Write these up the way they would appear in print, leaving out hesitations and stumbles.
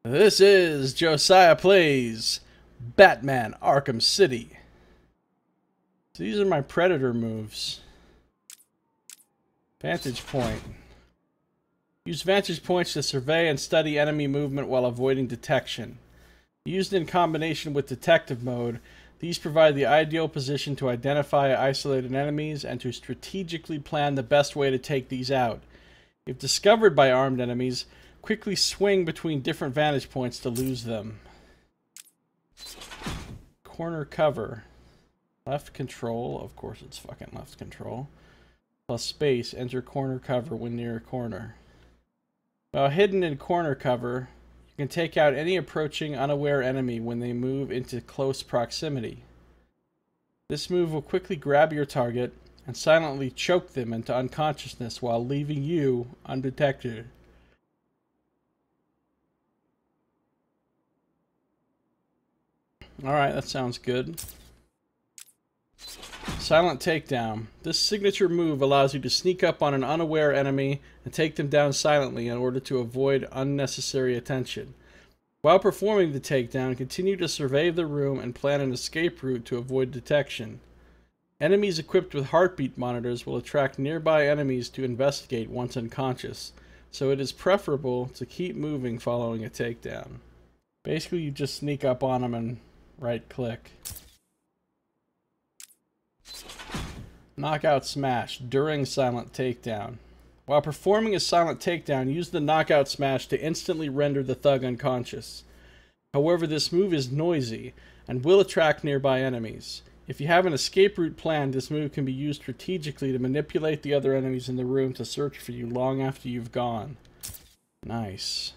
This is Josiah Plays Batman Arkham City. So these are my Predator moves. Vantage point. Use vantage points to survey and study enemy movement while avoiding detection. Used in combination with detective mode, these provide the ideal position to identify isolated enemies and to strategically plan the best way to take these out. If discovered by armed enemies, quickly swing between different vantage points to lose them. Corner cover. Left control, of course it's fucking left control. Plus space, enter corner cover when near a corner. While hidden in corner cover, you can take out any approaching unaware enemy when they move into close proximity. This move will quickly grab your target and silently choke them into unconsciousness while leaving you undetected. Alright, that sounds good. Silent takedown. This signature move allows you to sneak up on an unaware enemy and take them down silently in order to avoid unnecessary attention. While performing the takedown, continue to survey the room and plan an escape route to avoid detection. Enemies equipped with heartbeat monitors will attract nearby enemies to investigate once unconscious, so it is preferable to keep moving following a takedown. Basically, you just sneak up on them and right-click. Knockout smash during silent takedown. While performing a silent takedown, use the knockout smash to instantly render the thug unconscious. However, this move is noisy and will attract nearby enemies. If you have an escape route planned, this move can be used strategically to manipulate the other enemies in the room to search for you long after you've gone. Nice.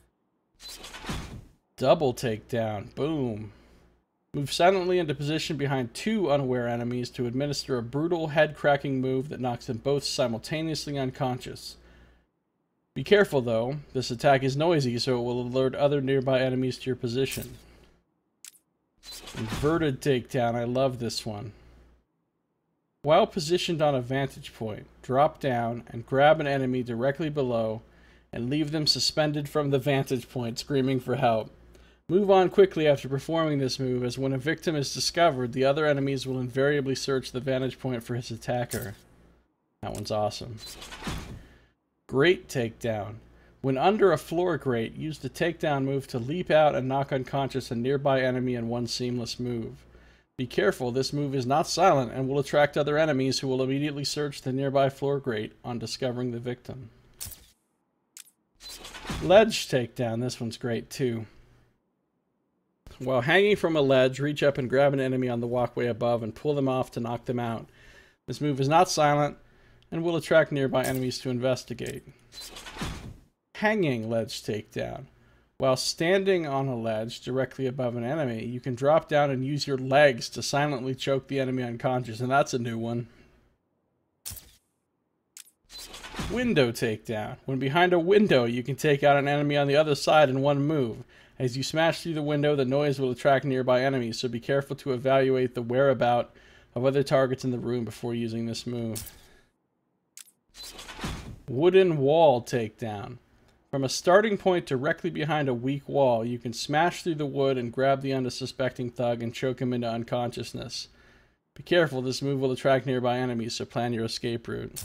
Double takedown. Boom. Move silently into position behind two unaware enemies to administer a brutal head-cracking move that knocks them both simultaneously unconscious. Be careful though, this attack is noisy so it will alert other nearby enemies to your position. Inverted takedown, I love this one. While positioned on a vantage point, drop down and grab an enemy directly below and leave them suspended from the vantage point screaming for help. Move on quickly after performing this move, as when a victim is discovered, the other enemies will invariably search the vantage point for his attacker. That one's awesome. Grate takedown. When under a floor grate, use the takedown move to leap out and knock unconscious a nearby enemy in one seamless move. Be careful, this move is not silent and will attract other enemies who will immediately search the nearby floor grate on discovering the victim. Ledge takedown. This one's great too. While hanging from a ledge, reach up and grab an enemy on the walkway above and pull them off to knock them out. This move is not silent and will attract nearby enemies to investigate. Hanging ledge takedown. While standing on a ledge directly above an enemy, you can drop down and use your legs to silently choke the enemy unconscious, and that's a new one. Window takedown. When behind a window, you can take out an enemy on the other side in one move. As you smash through the window, the noise will attract nearby enemies, so be careful to evaluate the whereabouts of other targets in the room before using this move. Wooden wall takedown. From a starting point directly behind a weak wall, you can smash through the wood and grab the unsuspecting thug and choke him into unconsciousness. Be careful, this move will attract nearby enemies, so plan your escape route.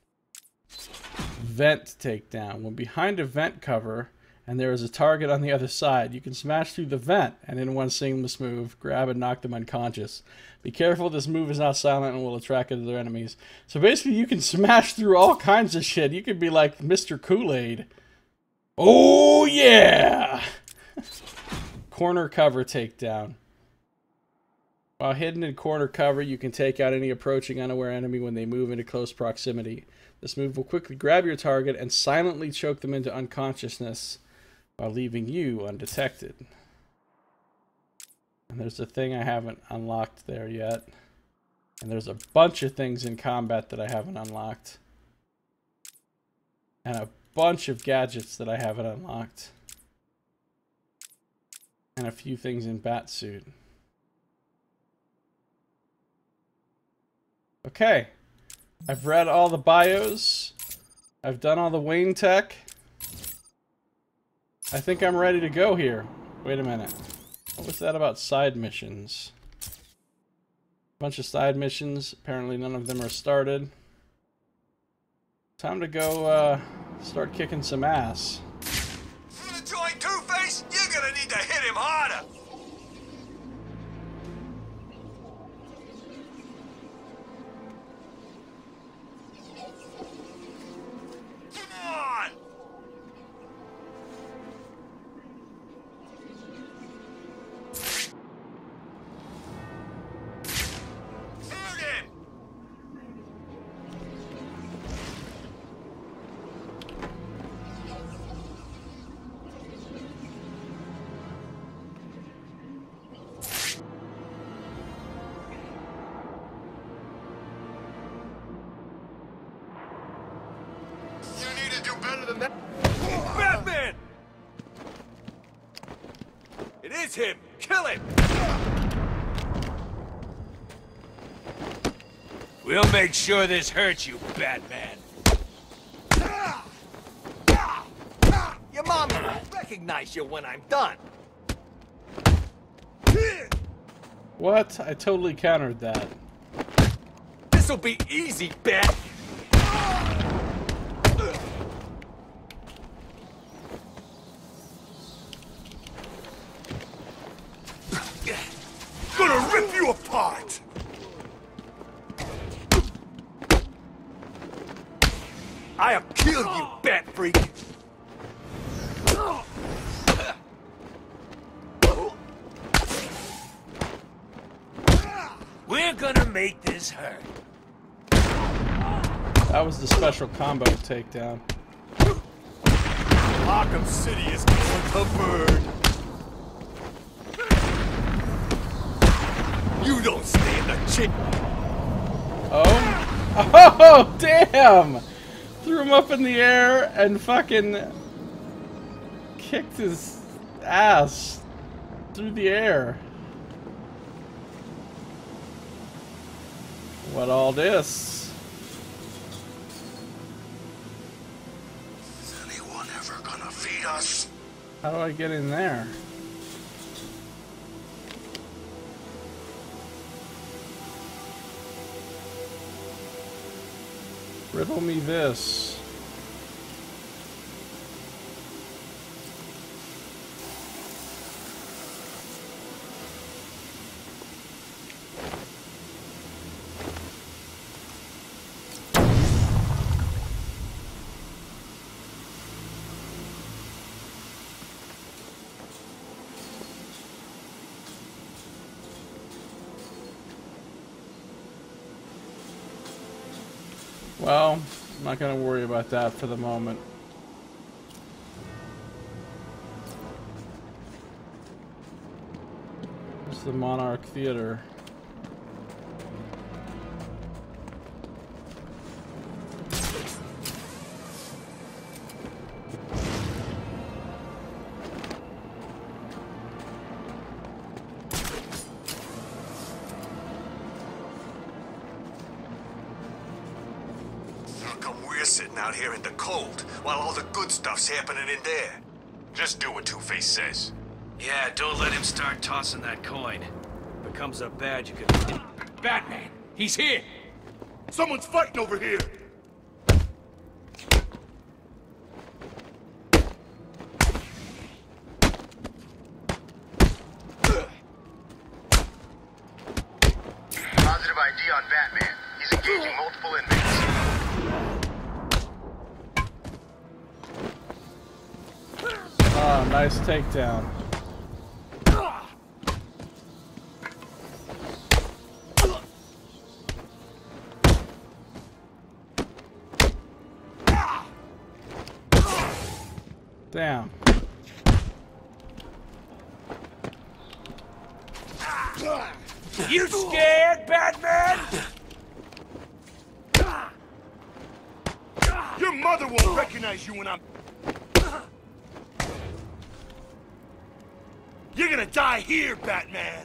Vent takedown. When behind a vent cover and there is a target on the other side, you can smash through the vent and in one seamless move, grab and knock them unconscious. Be careful, this move is not silent and will attract other enemies. So basically you can smash through all kinds of shit. You could be like Mr. Kool-Aid. Oh yeah! Corner cover takedown. While hidden in corner cover, you can take out any approaching unaware enemy when they move into close proximity. This move will quickly grab your target and silently choke them into unconsciousness while leaving you undetected. And there's a thing I haven't unlocked there yet. And there's a bunch of things in combat that I haven't unlocked. And a bunch of gadgets that I haven't unlocked. And a few things in Batsuit. Okay. I've read all the bios. I've done all the Wayne tech. I think I'm ready to go here. Wait a minute. What was that about side missions? Bunch of side missions. Apparently none of them are started. Time to go start kicking some ass. For the joint, Two-Face, you're gonna need to hit him harder. Come on! Hurt him! You need to do better than that. Batman! It is him! Kill him! We'll make sure this hurts you, Batman. Your mom will recognize you when I'm done. What? I totally countered that. This'll be easy, Bat. Gonna rip you apart! I'll kill you, Bat Freak! We're gonna make this hurt. That was the special combo takedown. Arkham City is going to burn. You don't stand a chance. Oh, damn! Threw him up in the air and fucking kicked his ass through the air. What all this? Is anyone ever gonna feed us? How do I get in there? Riddle me this. Well, I'm not going to worry about that for the moment. It's the Monarch Theater. We're sitting out here in the cold, while all the good stuff's happening in there. Just do what Two-Face says. Yeah, don't let him start tossing that coin. Becomes a badge you could... Batman! He's here! Someone's fighting over here! Positive ID on Batman. He's engaging multiple inmates. Oh, nice takedown. Damn. You scared, Batman? Your mother won't recognize you when I'm... You're gonna die here, Batman!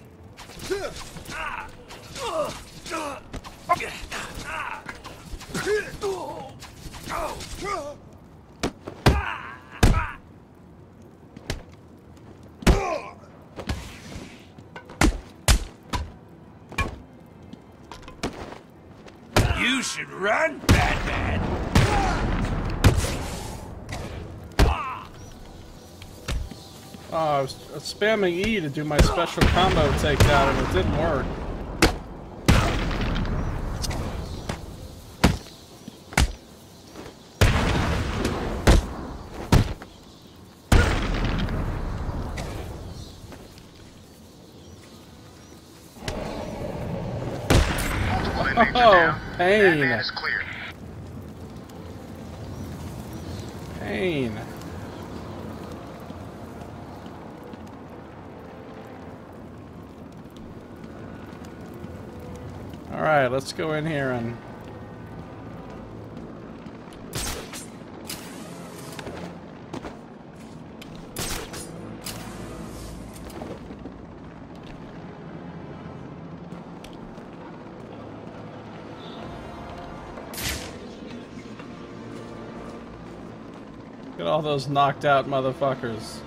You should run, Batman! Oh, I was spamming E to do my special combo takedown and it didn't work. Oh, pain. Batman is clear. Pain. Alright, let's go in here and... Look at all those knocked out motherfuckers.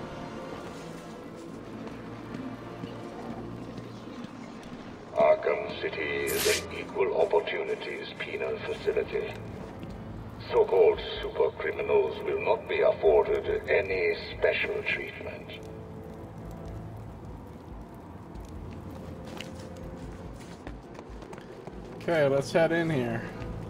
Arkham City is an equal opportunities penal facility. So-called super criminals will not be afforded any special treatment. Okay, let's head in here.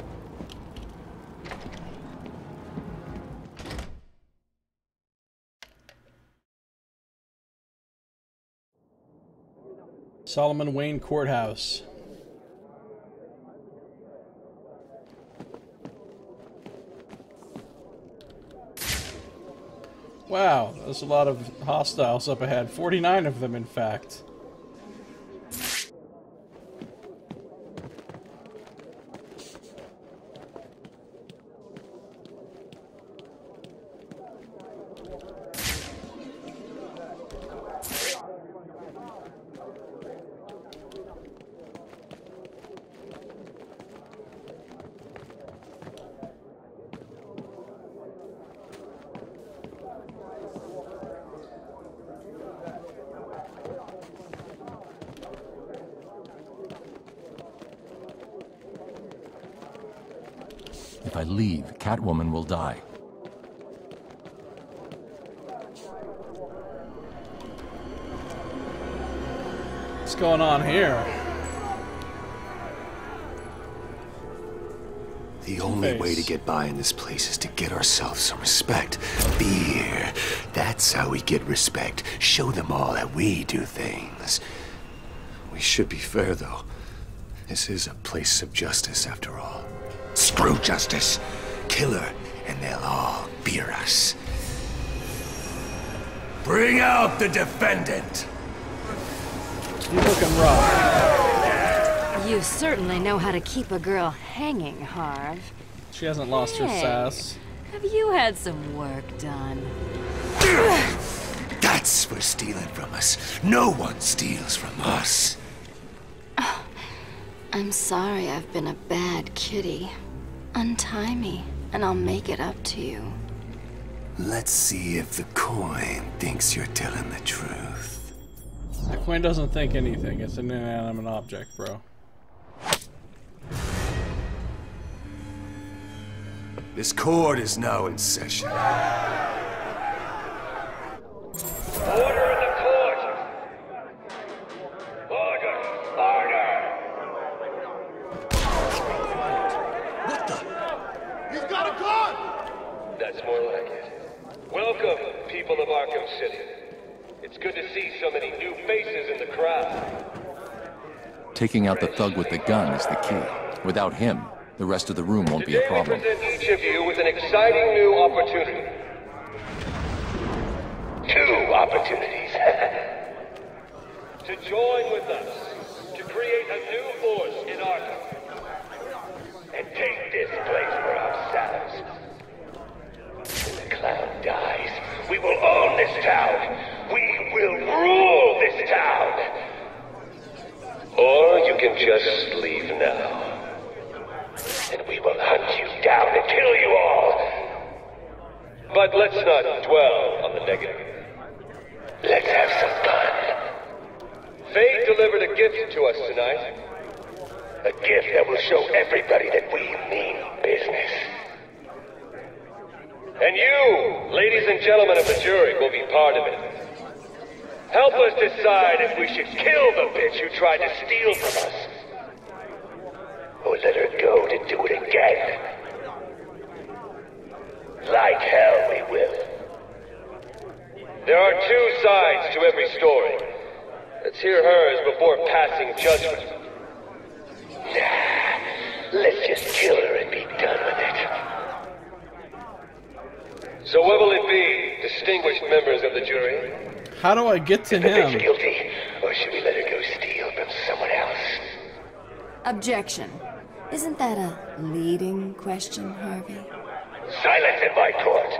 Solomon Wayne Courthouse. Wow, there's a lot of hostiles up ahead. 49 of them, in fact. If I leave, Catwoman will die. What's going on here? The only way to get by in this place is to get ourselves some respect. Fear. That's how we get respect. Show them all that we do things. We should be fair, though. This is a place of justice, after all. Screw justice. Kill her, and they'll all fear us. Bring out the defendant! You looking rough. You certainly know how to keep a girl hanging, Harv. She hasn't lost her sass. Have you had some work done? That's for stealing from us. No one steals from us. I'm sorry I've been a bad kitty. Untie me, and I'll make it up to you. Let's see if the coin thinks you're telling the truth. The coin doesn't think anything. It's an inanimate object, bro. This court is now in session. Order in the court! Order! Order! What the? You've got a gun! That's more like it. Welcome, people of Arkham City. It's good to see so many new faces in the crowd. Taking out the thug with the gun is the key. Without him, the rest of the room won't be a problem. Today we present each of you with an exciting new opportunity. 2 opportunities. To join with us to create a new force in Arkham. And take this place for ourselves. When the clown dies, we will own this town. We will rule this town. Or you can just leave now. And we will hunt you down and kill you all. But let's not dwell on the negative. Let's have some fun. Fate delivered a gift to us tonight. A gift that will show everybody that we mean business. And you, ladies and gentlemen of the jury, will be part of it. Help us decide if we should kill the bitch who tried to steal from us. Or let her go to do it again. Like hell we will. There are two sides to every story. Let's hear hers before passing judgment. Nah, let's just kill her and be done with it. So what will it be, distinguished members of the jury? How do I get to Is the bitch him? guilty, or should we let her go steal from someone else? Objection. Isn't that a leading question, Harvey? Silence in my court.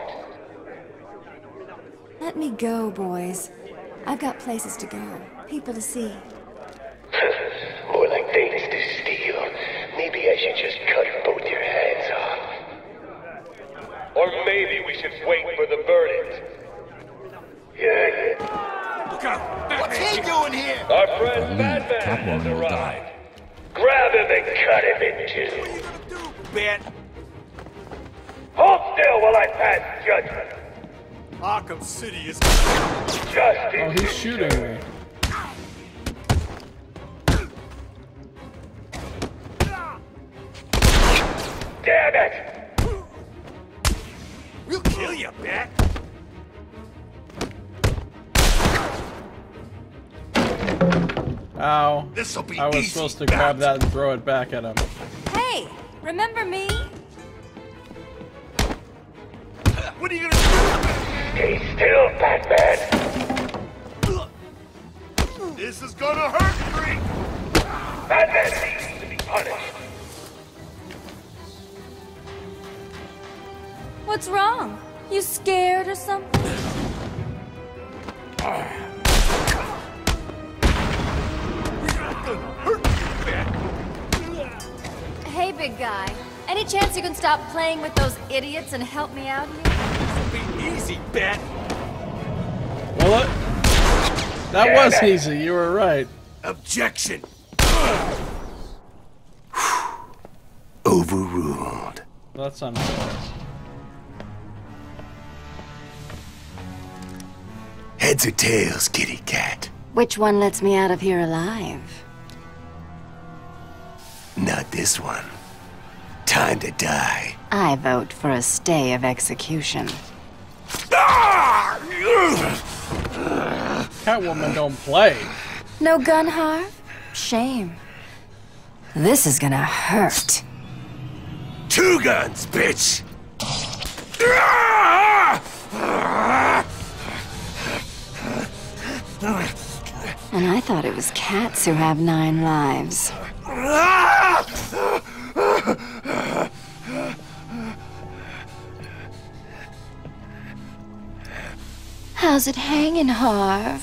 Let me go, boys. I've got places to go, people to see. More like things to steal. Maybe I should just cut both your hands off. Or maybe we should wait for the verdict. Yeah. Look out! What's he doing here? Our friend Batman has Catwoman will arrived. die. Grab him and cut him in two. What are you gonna do, Bat? Hold still while I pass judgment. Arkham City is... Justice. Oh, he's shooting me. Damn it! We'll kill you, Bat. Ow. This'll be I was easy, supposed to Bat. grab that and throw it back at him. Hey, remember me? What are you gonna do? Stay still, Batman. This is gonna hurt, Freak. Batman needs to be punished. What's wrong? You scared or something? Hey, big guy. Any chance you can stop playing with those idiots and help me out here? This'll be easy, Bat. Well, that was easy. You were right. Objection. Overruled. That's unfair. Heads or tails, kitty cat? Which one lets me out of here alive? Not this one. Time to die. I vote for a stay of execution. Catwoman don't play. No gun, Harv? Shame. This is gonna hurt. 2 guns, bitch! And I thought it was cats who have 9 lives. How's it hanging, Harv?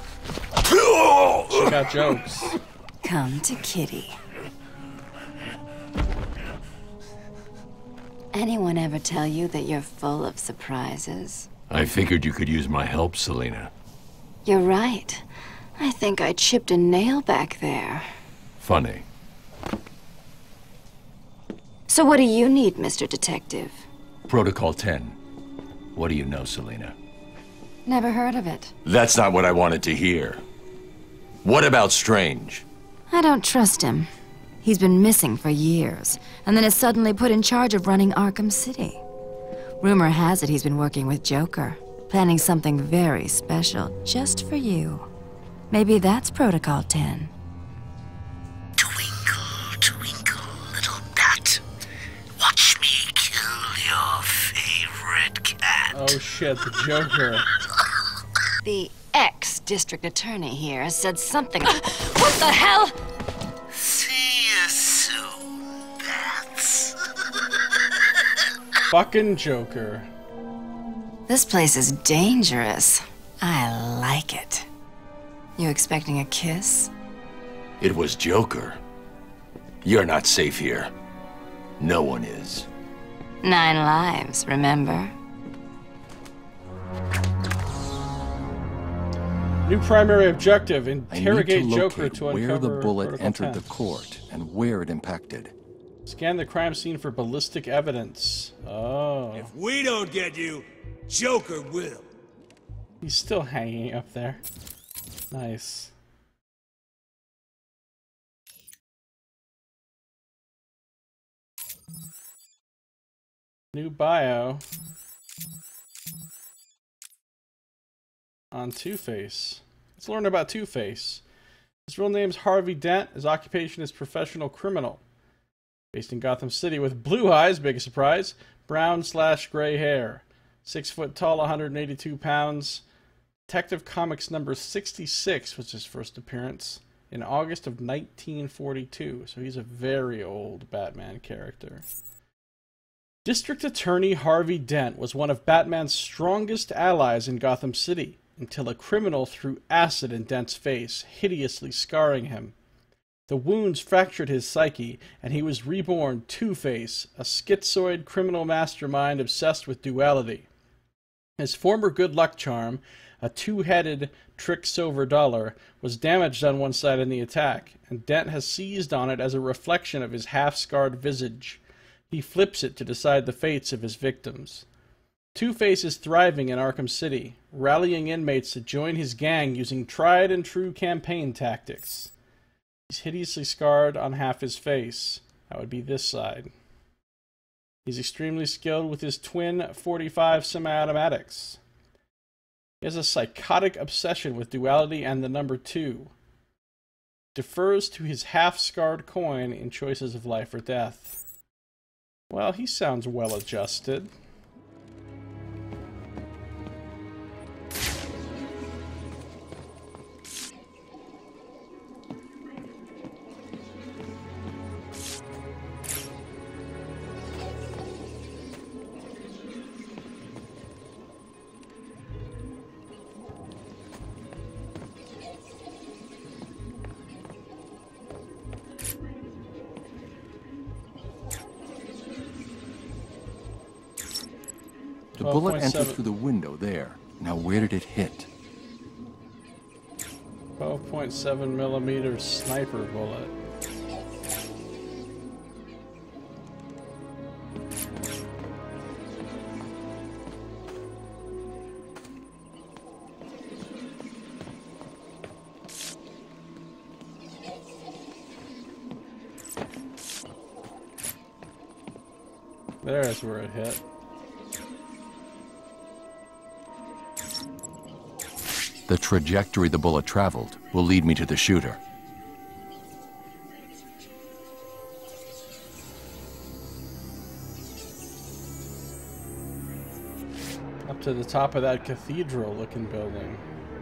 She got jokes. Come to Kitty. Anyone ever tell you that you're full of surprises? I figured you could use my help, Selina. You're right. I think I chipped a nail back there. Funny. So what do you need, Mr. Detective? Protocol 10. What do you know, Selina? Never heard of it. That's not what I wanted to hear. What about Strange? I don't trust him. He's been missing for years, and then is suddenly put in charge of running Arkham City. Rumor has it he's been working with Joker, planning something very special just for you. Maybe that's Protocol 10. Twinkle, twinkle, little bat. Watch me kill your favorite cat. Oh shit, the Joker. The ex-district attorney here said something. What the hell? See you soon, bats. Fucking Joker. This place is dangerous. I like it. You expecting a kiss? It was Joker. You're not safe here. No one is. 9 lives, remember? New primary objective: I interrogate need to Joker locate to where uncover the bullet vertical entered pen. the court and where it impacted. Scan the crime scene for ballistic evidence. Oh. If we don't get you, Joker will. He's still hanging up there. Nice. New bio on Two-Face. Let's learn about Two-Face. His real name's Harvey Dent. His occupation is professional criminal. Based in Gotham City with blue eyes, big surprise, brown/gray hair. 6 foot tall, 182 pounds. Detective Comics number 66 was his first appearance in August of 1942. So he's a very old Batman character. District Attorney Harvey Dent was one of Batman's strongest allies in Gotham City until a criminal threw acid in Dent's face, hideously scarring him. The wounds fractured his psyche, and he was reborn Two-Face, a schizoid criminal mastermind obsessed with duality. His former good luck charm, a two-headed trick silver dollar, was damaged on one side in the attack, and Dent has seized on it as a reflection of his half-scarred visage. He flips it to decide the fates of his victims. Two-Face is thriving in Arkham City, rallying inmates to join his gang using tried-and-true campaign tactics. He's hideously scarred on half his face. That would be this side. He's extremely skilled with his twin .45 semi-automatics. He has a psychotic obsession with duality and the number 2. Defers to his half-scarred coin in choices of life or death. Well, he sounds well-adjusted. The bullet entered through the window there. Now where did it hit? 12.7 millimeter sniper bullet. There's where it hit. The trajectory the bullet traveled will lead me to the shooter. Up to the top of that cathedral-looking building.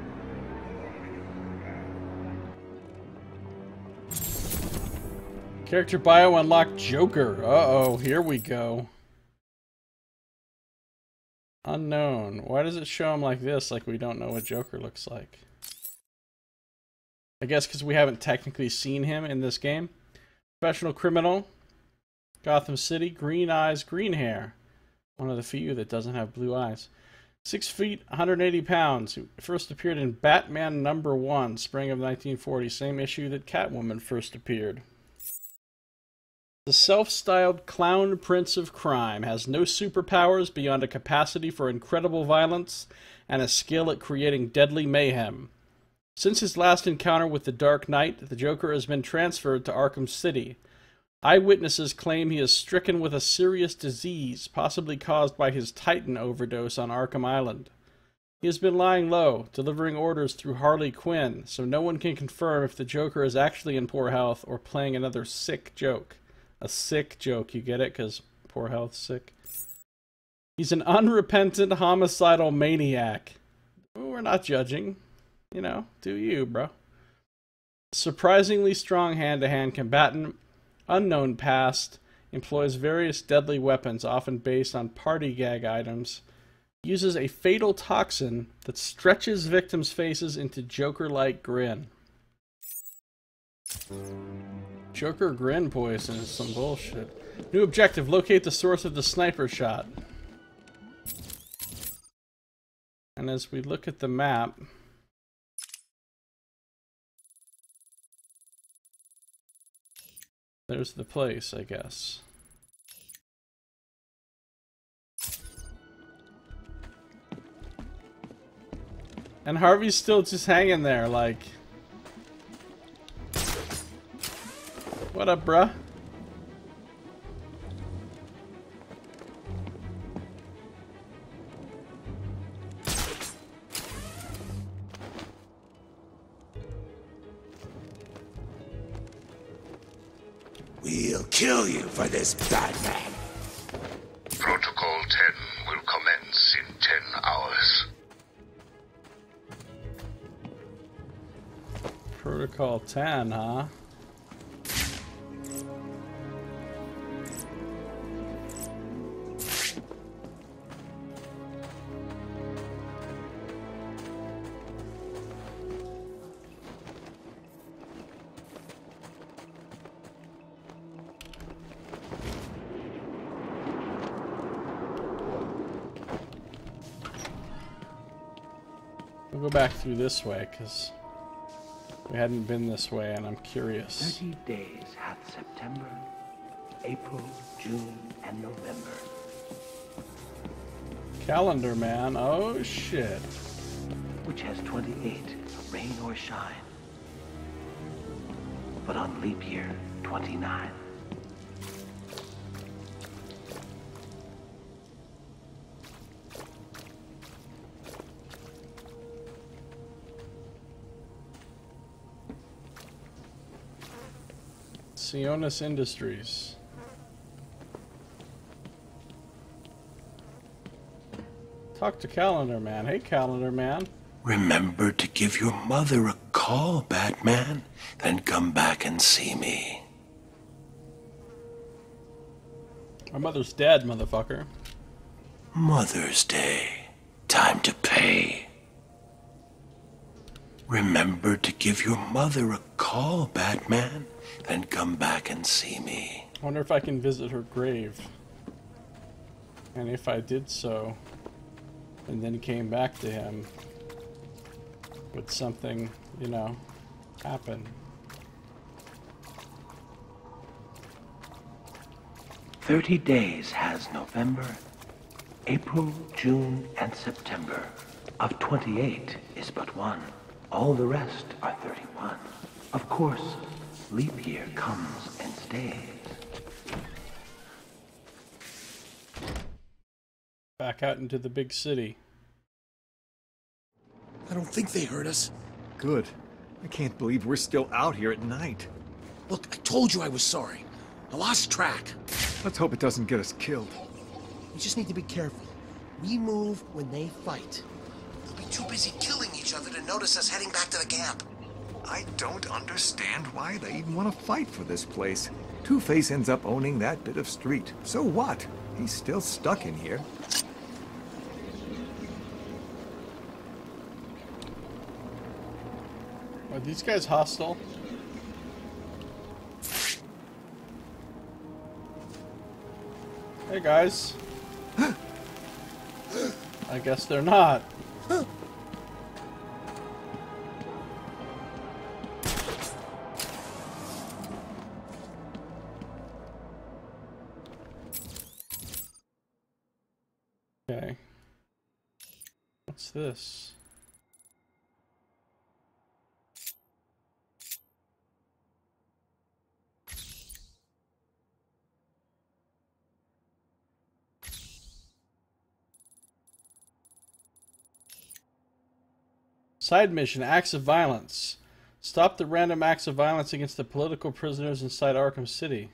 Character bio unlocked Joker. Uh-oh, here we go. Unknown. Why does it show him like this, like we don't know what Joker looks like? I guess because we haven't technically seen him in this game. Professional criminal. Gotham City. Green eyes, green hair. One of the few that doesn't have blue eyes. 6 feet, 180 pounds. Who first appeared in Batman number 1, spring of 1940. Same issue that Catwoman first appeared. The self-styled clown prince of crime has no superpowers beyond a capacity for incredible violence and a skill at creating deadly mayhem. Since his last encounter with the Dark Knight, the Joker has been transferred to Arkham City. Eyewitnesses claim he is stricken with a serious disease, possibly caused by his Titan overdose on Arkham Island. He has been lying low, delivering orders through Harley Quinn, so no one can confirm if the Joker is actually in poor health or playing another sick joke. A sick joke, you get it? Because poor health, sick. He's an unrepentant homicidal maniac. We're not judging. You know, do you, bro. Surprisingly strong hand-to-hand combatant. Unknown past. Employs various deadly weapons, often based on party gag items. Uses a fatal toxin that stretches victims' faces into Joker-like grin. Joker grin poison is some bullshit. New objective, locate the source of the sniper shot. And as we look at the map, There's the place, I guess. And Harvey's still just hanging there, like... What up, bruh? We'll kill you for this, Batman. Protocol 10 will commence in 10 hours. Protocol 10, huh? We'll go back through this way, because we hadn't been this way, and I'm curious. 30 days hath September, April, June, and November. Calendar man, oh shit. Which has 28, rain or shine. But on leap year, 29. Sionis Industries. Talk to Calendar Man. Hey, Calendar Man. Remember to give your mother a call, Batman. Then come back and see me. My mother's dead, motherfucker. Mother's Day. Time to pay. Remember to give your mother a call, Batman. Then come back and see me. I wonder if I can visit her grave. And if I did so, and then came back to him, would something, you know, happen? 30 days has November, April, June, and September. Of 28 is but one. All the rest are 31. Of course, leap year comes and stays. Back out into the big city. I don't think they hurt us. Good. I can't believe we're still out here at night. Look, I told you I was sorry. I lost track. Let's hope it doesn't get us killed. We just need to be careful. We move when they fight. They'll be too busy killing each other to notice us heading back to the camp. I don't understand why they even want to fight for this place. Two-Face ends up owning that bit of street. So what? He's still stuck in here. Are these guys hostile? Hey guys. I guess they're not. Okay. What's this? Side mission, acts of violence. Stop the random acts of violence against the political prisoners inside Arkham City.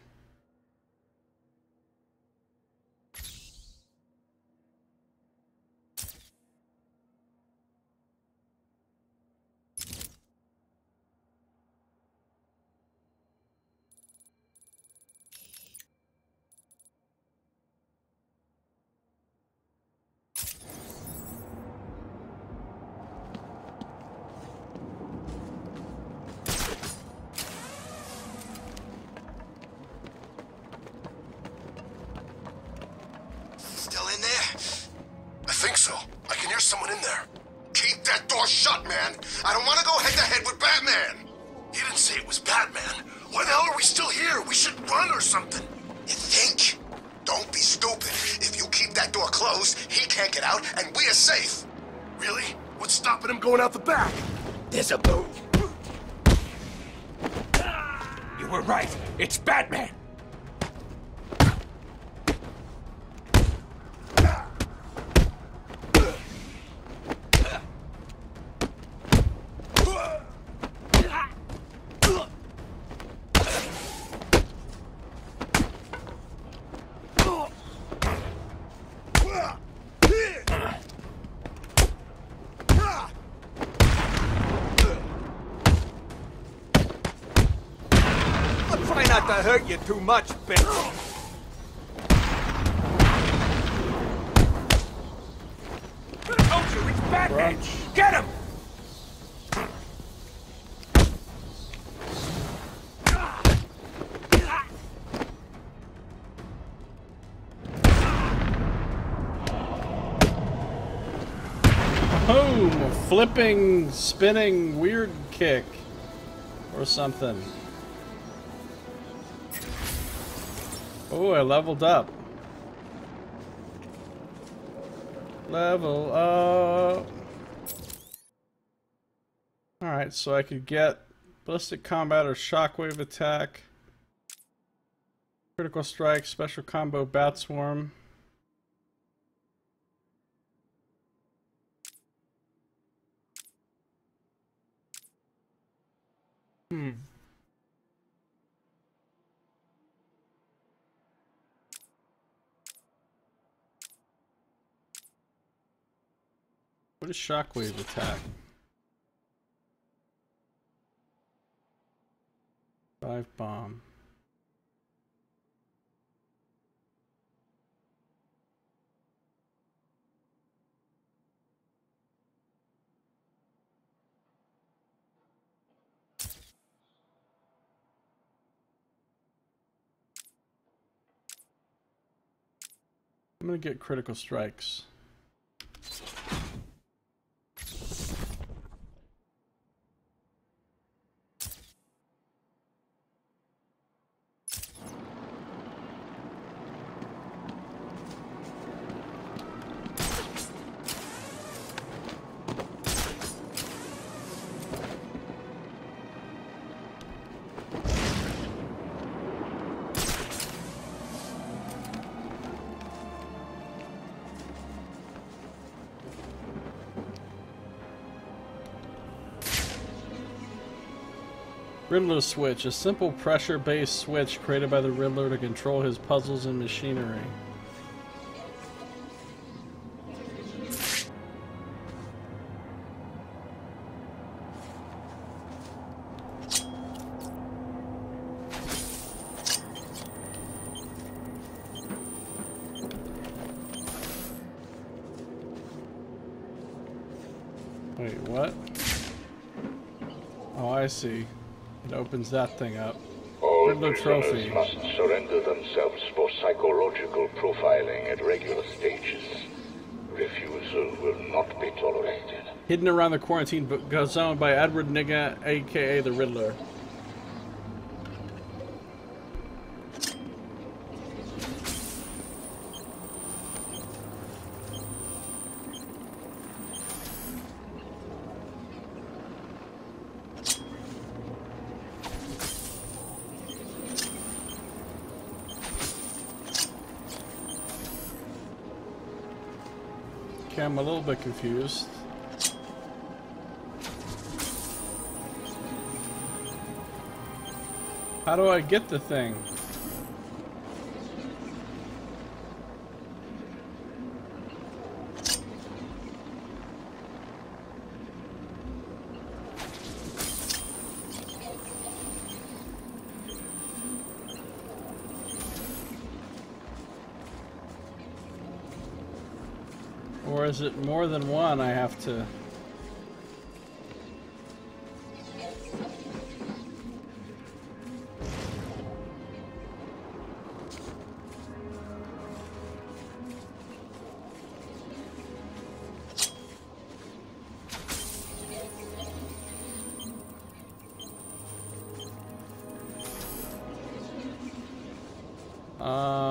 Still in there? I think so. I can hear someone in there. Keep that door shut, man. I don't want to go head-to-head with Batman. He didn't say it was Batman. Why the hell are we still here? We should run or something. You think? Don't be stupid. If you keep that door closed, he can't get out, and we are safe. Really? What's stopping him going out the back? There's a boat. You were right. It's Batman. Try not to hurt you too much, bitch. Told you, it's Batman. Get him! Boom! A flipping, spinning, weird kick. Or something. Oh, I leveled up. Level up. Alright, so I could get ballistic combat or shockwave attack. Critical strike, special combo, bat swarm. What is shockwave attack? 5 bomb. I'm gonna get critical strikes. Riddler switch, a simple pressure-based switch created by the Riddler to control his puzzles and machinery. Wait, what? Oh, I see. It opens that thing up. All Riddler trophy. must surrender themselves for psychological profiling at regular stages. Refusal will not be tolerated. Hidden around the quarantine zone by Edward Nigga, aka the Riddler. Okay, I'm a little bit confused. How do I get the thing? Or is it more than one I have to...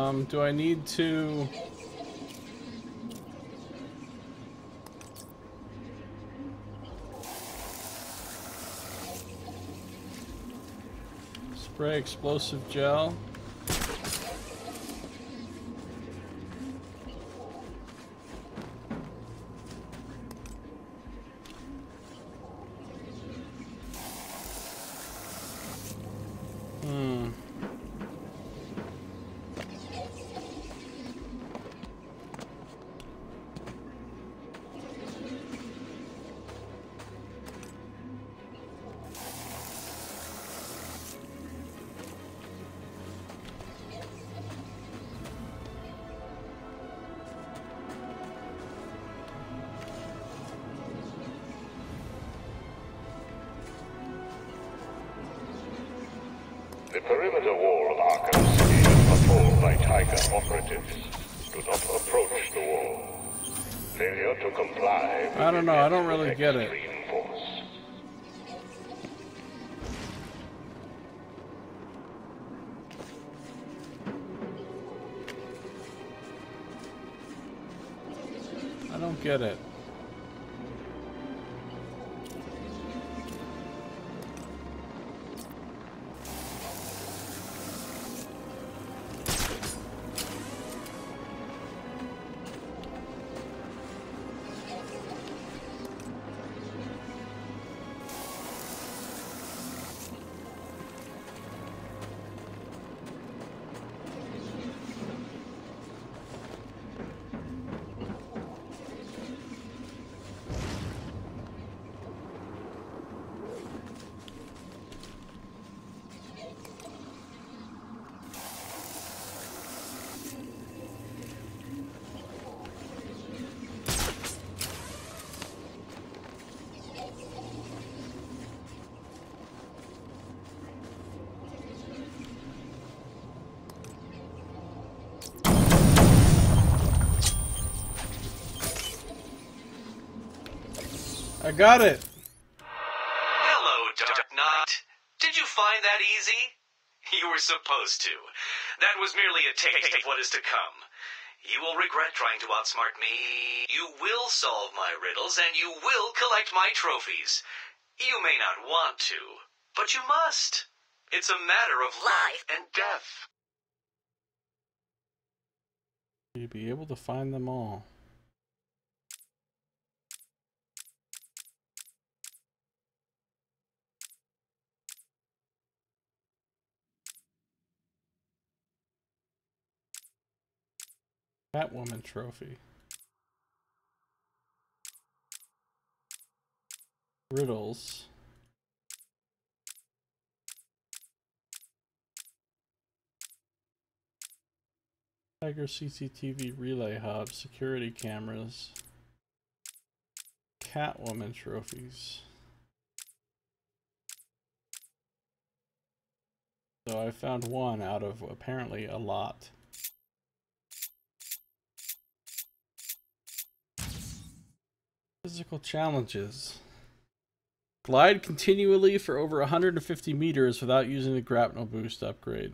Do I need to... spray explosive gel? The perimeter wall of Arkham City is patrolled by Tiger operatives. Do not approach the wall. Failure to comply. I don't know, I don't really get it. Force. I don't get it. I got it! Hello, Dark Knight. Did you find that easy? You were supposed to. That was merely a taste of what is to come. You will regret trying to outsmart me. You will solve my riddles, and you will collect my trophies. You may not want to, but you must. It's a matter of life and death. You'll be able to find them all. Catwoman trophy. Riddles. Tiger CCTV relay hub. Security cameras. Catwoman trophies. So I found one out of apparently a lot. Physical challenges. Glide continually for over 150 meters without using the grapnel boost upgrade.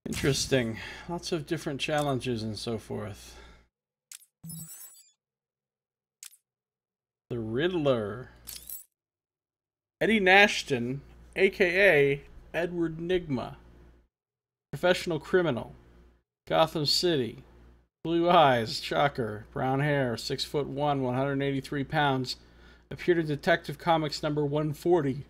Interesting. Lots of different challenges and so forth. The Riddler. Eddie Nashton, aka Edward Nygma. Professional criminal. Gotham City. Blue eyes, shocker, brown hair, 6'1", 183 pounds. Appeared in Detective Comics number 140.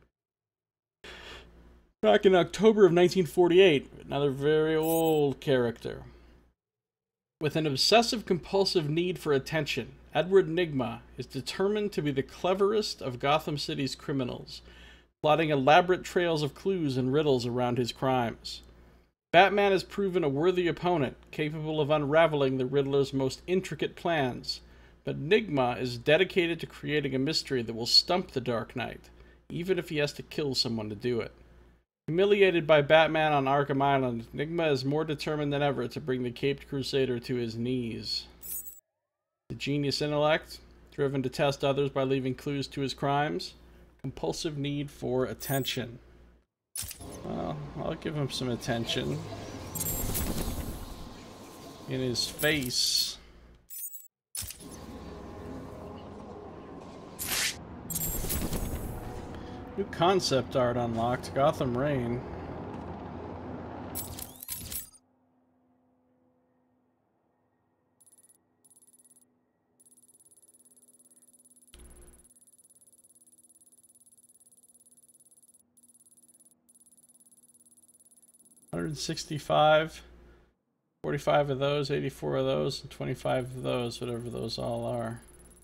Back in October of 1948, another very old character. With an obsessive-compulsive need for attention, Edward Nygma is determined to be the cleverest of Gotham City's criminals, plotting elaborate trails of clues and riddles around his crimes. Batman has proven a worthy opponent, capable of unraveling the Riddler's most intricate plans, but Nygma is dedicated to creating a mystery that will stump the Dark Knight, even if he has to kill someone to do it. Humiliated by Batman on Arkham Island, Nygma is more determined than ever to bring the Caped Crusader to his knees. The genius intellect, driven to test others by leaving clues to his crimes, compulsive need for attention. Well, I'll give him some attention. In his face. New concept art unlocked. Gotham Rain. $165. 45 of those, 84 of those, and 25 of those, whatever those all are.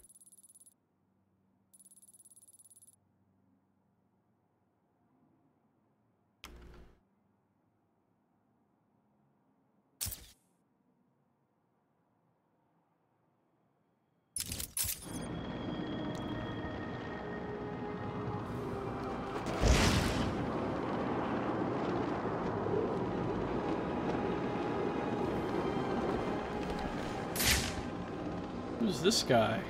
Who's this guy?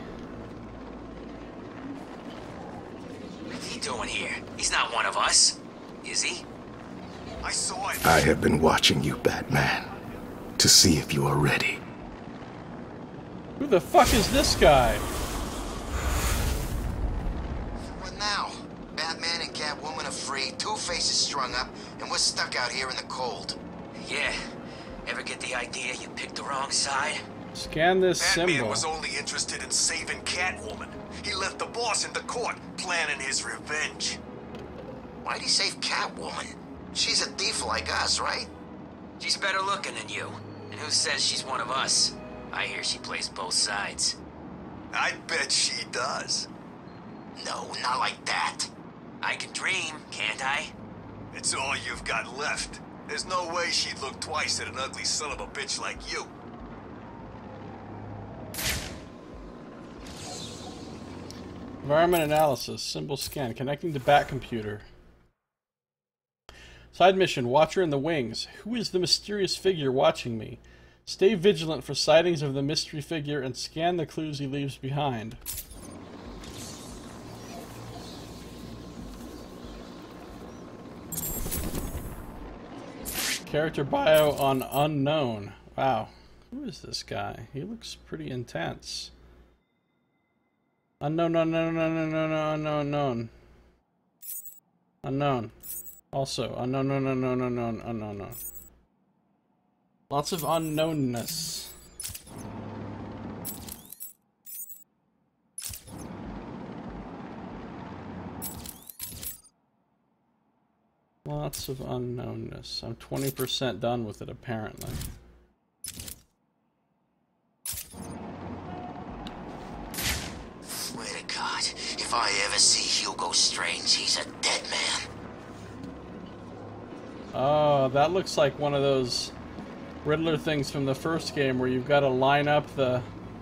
What's he doing here? He's not one of us, is he? I saw it. I have been watching you, Batman, to see if you are ready. Who the fuck is this guy? What now? Batman and Catwoman are free, Two-Face is strung up, and we're stuck out here in the cold. Yeah. Ever get the idea you picked the wrong side? Scan this Batman symbol. was only interested in saving Catwoman. He left the boss in the court, planning his revenge. Why'd he save Catwoman? She's a thief like us, right? She's better looking than you. And who says she's one of us? I hear she plays both sides. I bet she does. No, not like that. I can dream, can't I? It's all you've got left. There's no way she'd look twice at an ugly son of a bitch like you. Environment analysis, symbol scan, connecting to Bat computer. Side mission, Watcher in the Wings. Who is the mysterious figure watching me? Stay vigilant for sightings of the mystery figure and scan the clues he leaves behind. Character bio on unknown. Wow. Who is this guy? He looks pretty intense. Unknown, unknown. Unknown. Also, unknown. Lots of unknownness. Lots of unknownness. I'm 20% done with it, apparently. Swear to God, if I ever see Hugo Strange, he's a dead man. Oh, that looks like one of those Riddler things from the first game where you've got to line up the...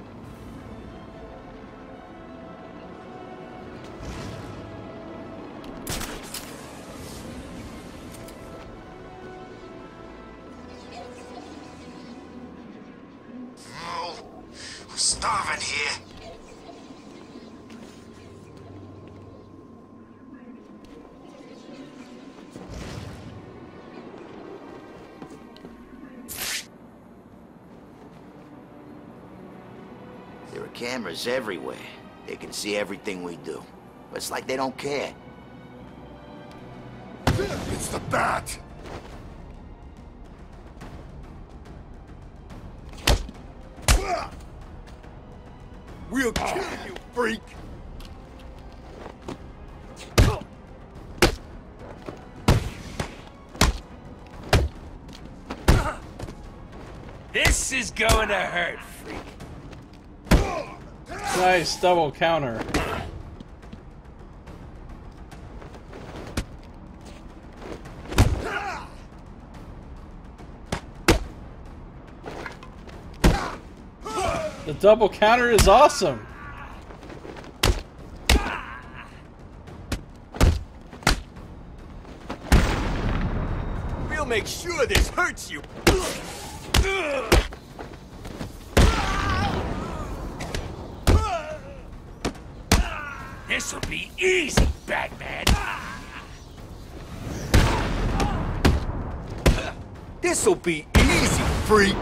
Oh, we're starving here. There are cameras everywhere. They can see everything we do. But it's like they don't care. It's the bat! We'll kill you, freak! This is going to hurt, freak. Nice double counter. The double counter is awesome. We'll make sure this hurts you. This'll be easy, Batman. This'll be easy, freak.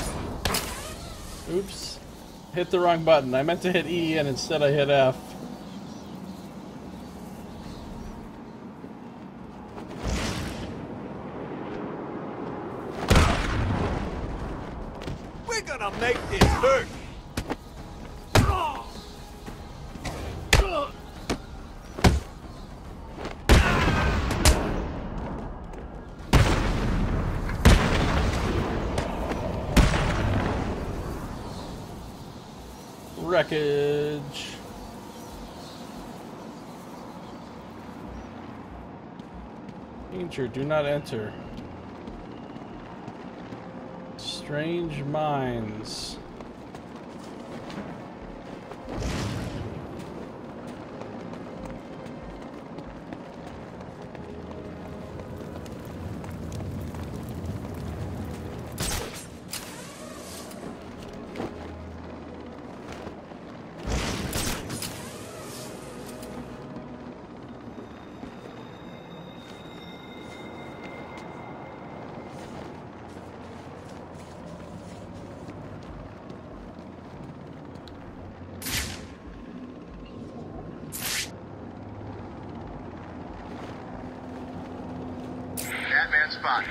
Oops. Hit the wrong button. I meant to hit E and instead I hit F. We're gonna make this hurt. Wreckage. Danger, do not enter. Strange minds. Batman spotted.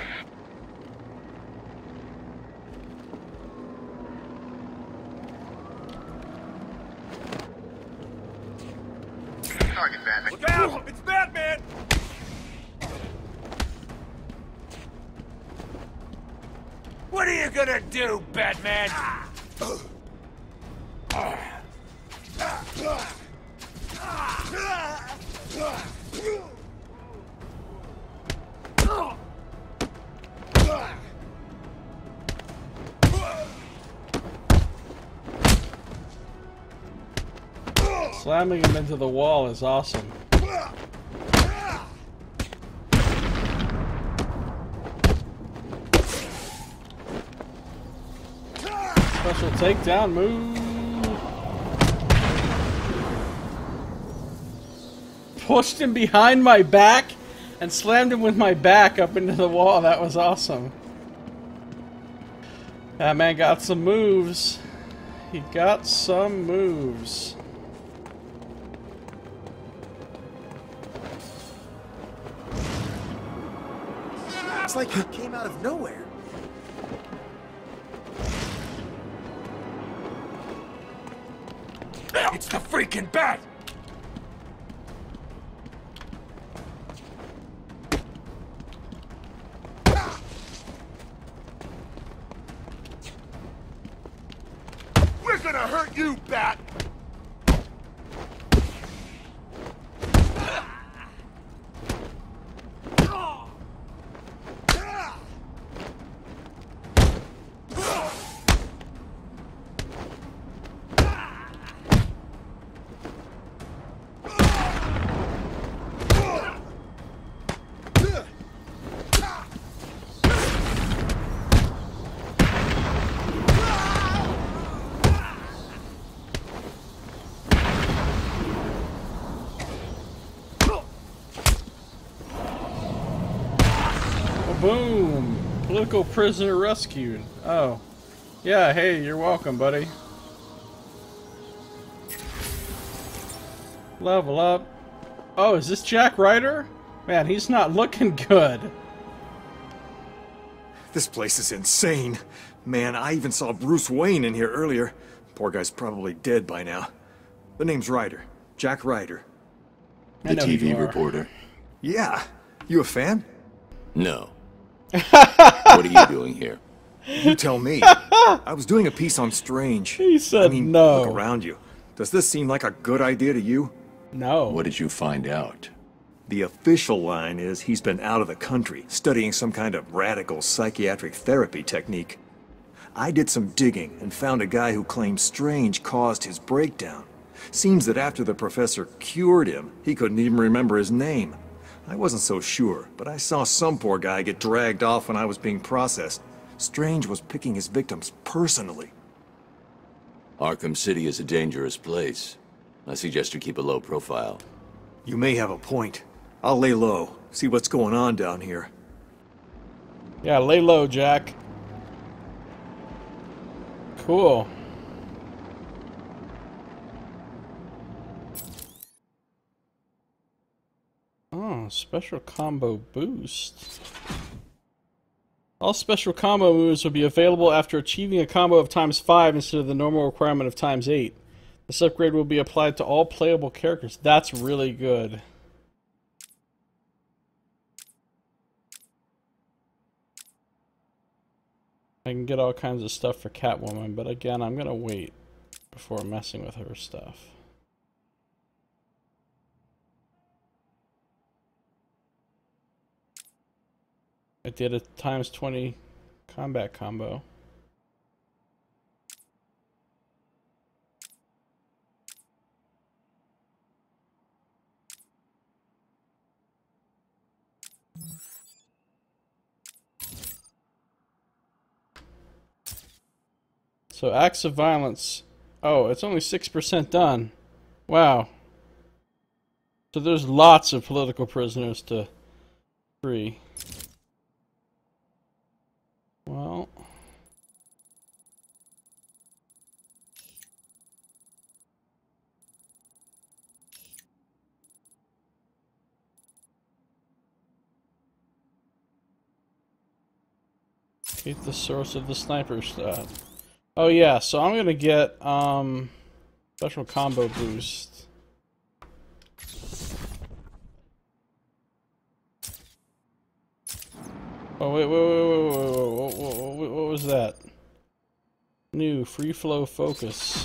Target, Batman. Look out! It's Batman! What are you gonna do, Batman? Slamming him into the wall is awesome. Special takedown move. Pushed him behind my back and slammed him with my back up into the wall. That was awesome. That man got some moves. He got some moves. It's like he came out of nowhere. It's the freaking bat! We're gonna hurt you, Bat! Boom! Political prisoner rescued. Oh. Yeah, hey, you're welcome, buddy. Level up. Oh, is this Jack Ryder? Man, he's not looking good. This place is insane. Man, I even saw Bruce Wayne in here earlier. Poor guy's probably dead by now. The name's Ryder. Jack Ryder. The TV reporter. Yeah. You a fan? No. What are you doing here? You tell me. I was doing a piece on Strange. He said no. Look around you. Does this seem like a good idea to you? No. What did you find out? The official line is he's been out of the country, studying some kind of radical psychiatric therapy technique. I did some digging and found a guy who claims Strange caused his breakdown. Seems that after the professor cured him, he couldn't even remember his name. I wasn't so sure, but I saw some poor guy get dragged off when I was being processed. Strange was picking his victims personally. Arkham City is a dangerous place. I suggest you keep a low profile. You may have a point. I'll lay low, see what's going on down here. Yeah, lay low, Jack. Cool. Oh, special combo boost. All special combo moves will be available after achieving a combo of ×5 instead of the normal requirement of ×8. This upgrade will be applied to all playable characters. That's really good. I can get all kinds of stuff for Catwoman, but again, I'm gonna wait before messing with her stuff. I did a ×20 combat combo. So acts of violence. Oh, it's only 6% done. Wow. So there's lots of political prisoners to free. Well. Hate the source of the sniper shot. Oh yeah, so I'm gonna get special combo boost. Oh wait, what was that? New free flow focus.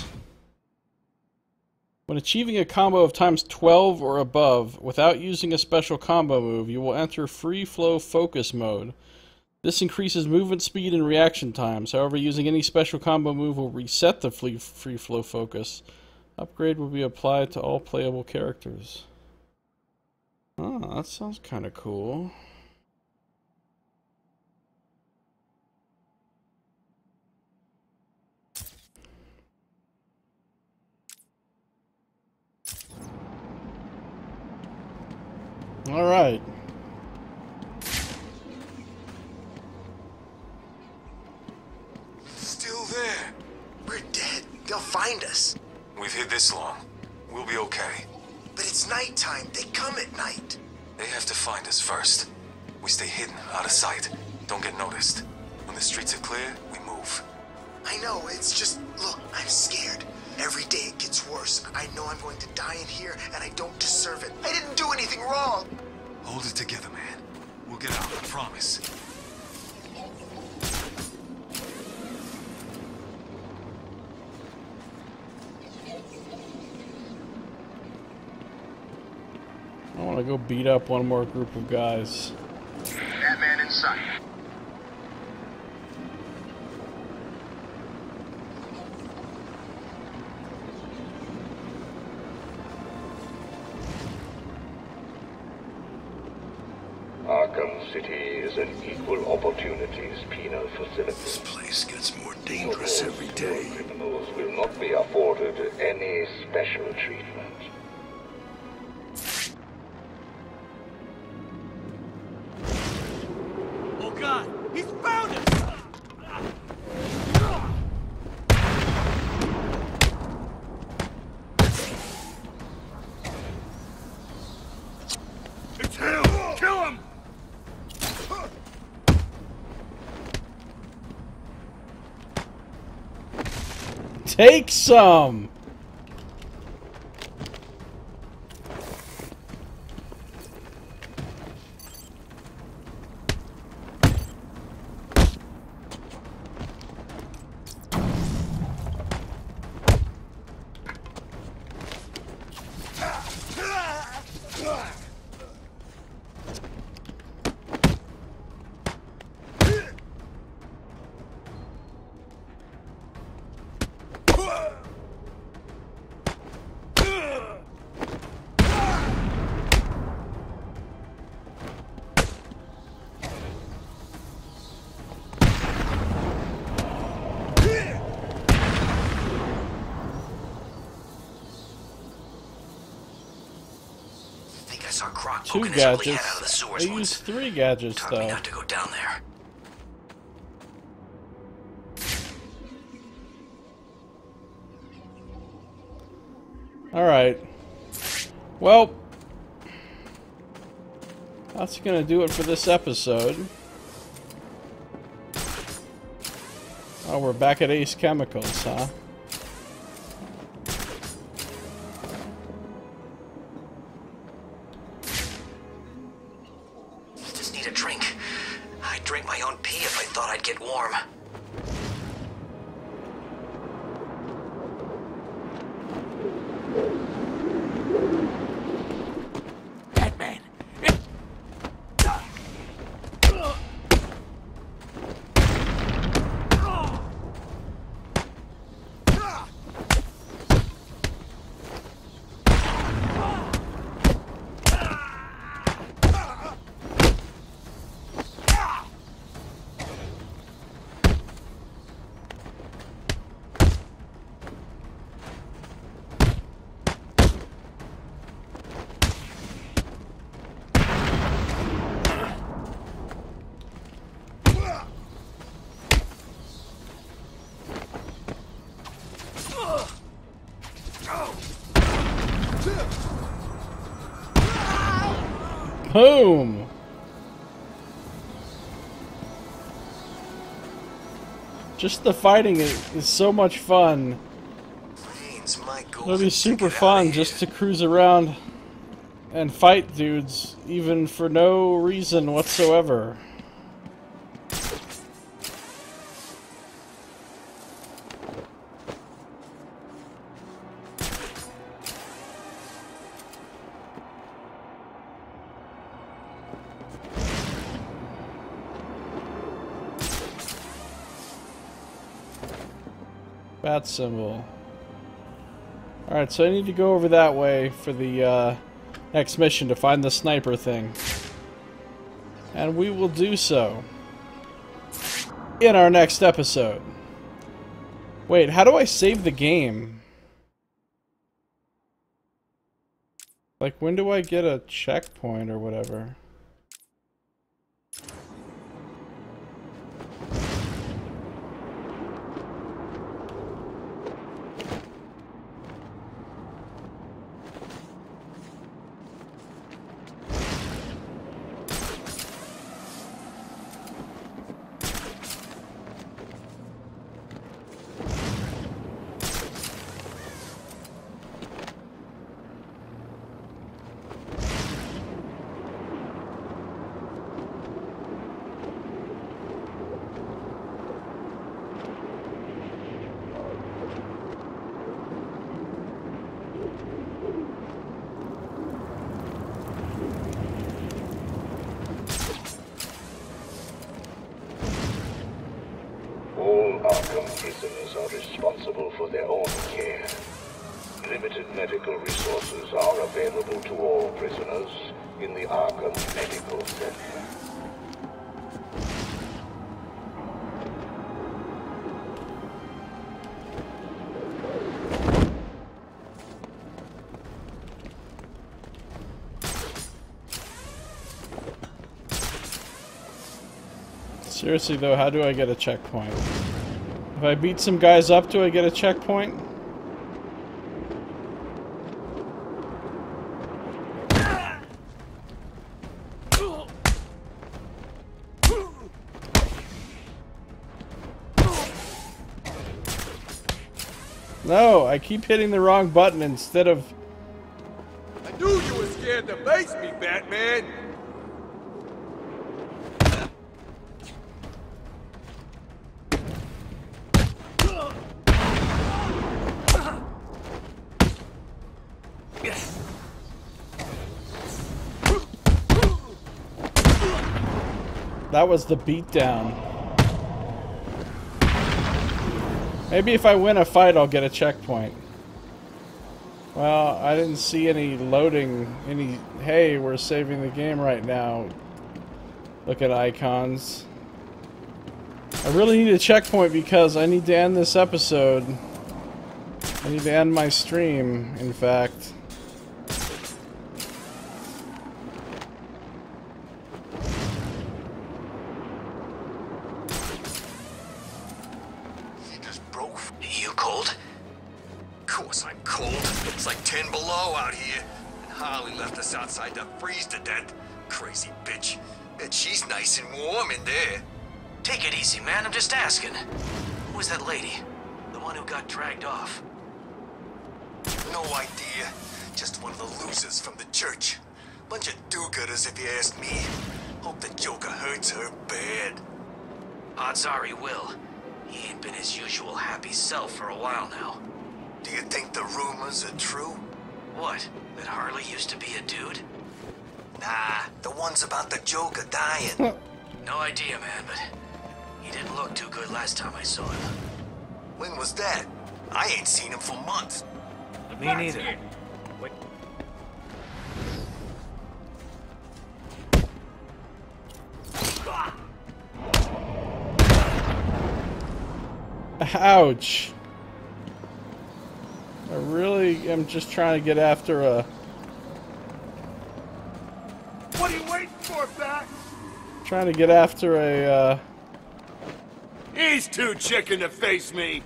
When achieving a combo of ×12 or above without using a special combo move, you will enter free flow focus mode. This increases movement speed and reaction times. However, using any special combo move will reset the free flow focus. Upgrade will be applied to all playable characters. Oh, that sounds kind of cool. All right. Still there. We're dead. They'll find us. We've hid this long. We'll be okay. But it's nighttime. They come at night. They have to find us first. We stay hidden, out of sight. Don't get noticed. When the streets are clear, we move. I know, it's just... Look, I'm scared. Every day it gets worse. I know I'm going to die in here, and I don't deserve it. I didn't do anything wrong. Hold it together, man. We'll get out, I promise. I want to go beat up one more group of guys. Batman in sight. Arkham City is an equal opportunities penal facility. This place gets more dangerous every day. Criminals will not be afforded any special treatment. Oh God, he's found us! Take some! Two gadgets. I used 3 gadgets though. Taught me not to go down there. Alright. Well, that's gonna do it for this episode. Oh, we're back at Ace Chemicals, huh? Get warm. Batman. Boom! Just the fighting is so much fun. It'll be super fun just to cruise around and fight dudes, even for no reason whatsoever. Bat symbol. Alright, so I need to go over that way for the next mission to find the sniper thing. And we will do so in our next episode. Wait, how do I save the game? Like, when do I get a checkpoint or whatever? prisoners are responsible for their own care. Limited medical resources are available to all prisoners in the Arkham Medical Center. Seriously though, how do I get a checkpoint? If I beat some guys up, do I get a checkpoint? No, I keep hitting the wrong button instead of... I knew you were scared to face me, Batman! That was the beatdown. Maybe if I win a fight, I'll get a checkpoint. Well, I didn't see any loading, any, hey, we're saving the game right now. Look at icons. I really need a checkpoint because I need to end this episode. I need to end my stream, in fact. You cold? Of course I'm cold. It's like 10 below out here. And Harley left us outside to freeze to death. Crazy bitch. Bet she's nice and warm in there. Take it easy, man. I'm just asking. Who was that lady? The one who got dragged off? No idea. Just one of the losers from the church. Bunch of do-gooders if you ask me. Hope the Joker hurts her bad. Odds are he will. He ain't been his usual happy self for a while now. Do you think the rumors are true? What? That Harley used to be a dude? Nah, the ones about the Joker dying. No idea, man, but he didn't look too good last time I saw him. When was that? I ain't seen him for months. Me neither. Wait. Ouch. I really am just trying to get after a... What are you waiting for, Bat? Trying to get after a, He's too chicken to face me.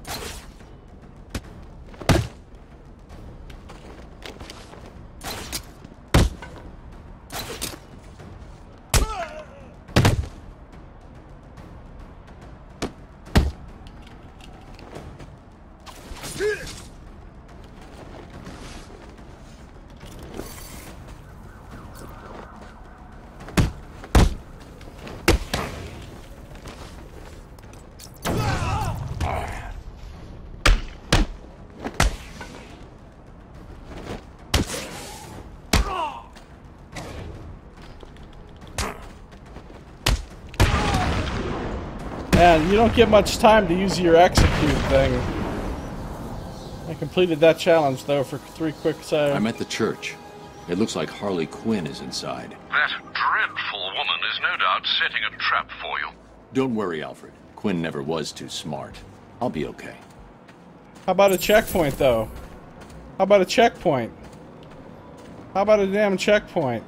Man, you don't get much time to use your execute thing. I completed that challenge, though, for 3 quick seconds. I'm at the church. It looks like Harley Quinn is inside. That dreadful woman is no doubt setting a trap for you. Don't worry, Alfred. Quinn never was too smart. I'll be okay. How about a checkpoint, though? How about a checkpoint? How about a damn checkpoint?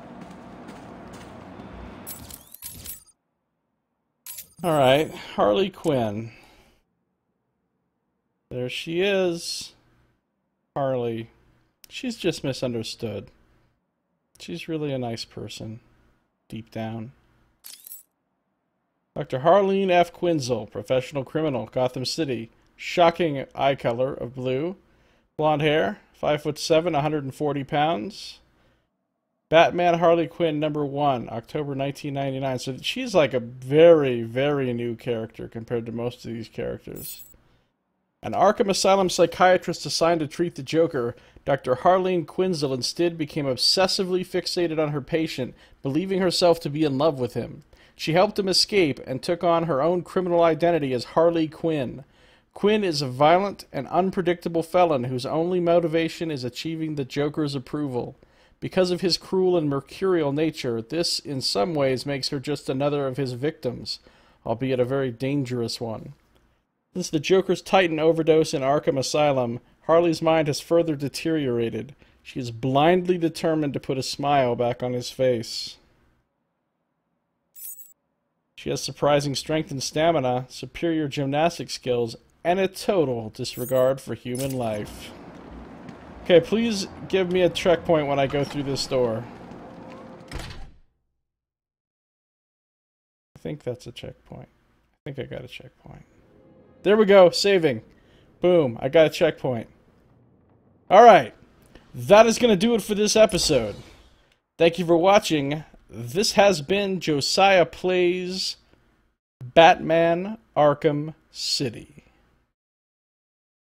Alright, Harley Quinn. There she is. Harley. She's just misunderstood. She's really a nice person. Deep down. Dr. Harleen F. Quinzel, professional criminal, Gotham City. Shocking eye color of blue. Blonde hair. 5'7", 140 pounds. Batman Harley Quinn #1, October 1999. So she's like a very, very new character compared to most of these characters. An Arkham Asylum psychiatrist assigned to treat the Joker, Dr. Harleen Quinzel instead became obsessively fixated on her patient, believing herself to be in love with him. She helped him escape and took on her own criminal identity as Harley Quinn. Quinn is a violent and unpredictable felon whose only motivation is achieving the Joker's approval. Because of his cruel and mercurial nature, this in some ways makes her just another of his victims, albeit a very dangerous one. Since the Joker's Titan overdose in Arkham Asylum, Harley's mind has further deteriorated. She is blindly determined to put a smile back on his face. She has surprising strength and stamina, superior gymnastic skills, and a total disregard for human life. Okay, please give me a checkpoint when I go through this door. I think that's a checkpoint. I think I got a checkpoint. There we go, saving. Boom. I got a checkpoint. Alright. That is going to do it for this episode. Thank you for watching. This has been Josiah Plays Batman Arkham City.